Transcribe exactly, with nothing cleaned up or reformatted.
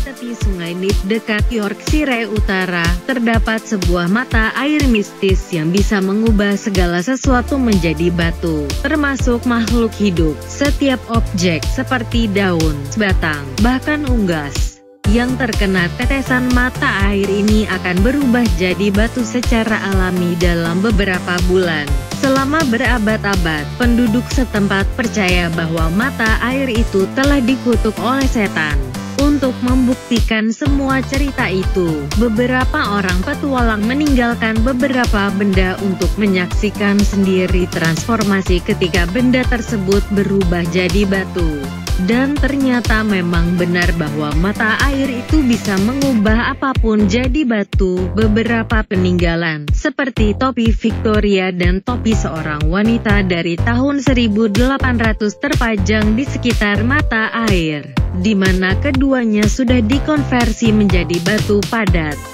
tepi sungai Nip dekat Yorkshire Utara, terdapat sebuah mata air mistis yang bisa mengubah segala sesuatu menjadi batu, termasuk makhluk hidup. Setiap objek seperti daun, batang, bahkan unggas yang terkena tetesan mata air ini akan berubah jadi batu secara alami dalam beberapa bulan. Selama berabad-abad, penduduk setempat percaya bahwa mata air itu telah dikutuk oleh setan. Untuk membuktikan semua cerita itu, beberapa orang petualang meninggalkan beberapa benda untuk menyaksikan sendiri transformasi ketika benda tersebut berubah jadi batu. Dan ternyata memang benar bahwa mata air itu bisa mengubah apapun jadi batu. Beberapa peninggalan, seperti topi Victoria dan topi seorang wanita dari tahun seribu delapan ratus terpajang di sekitar mata air, di mana keduanya sudah dikonversi menjadi batu padat.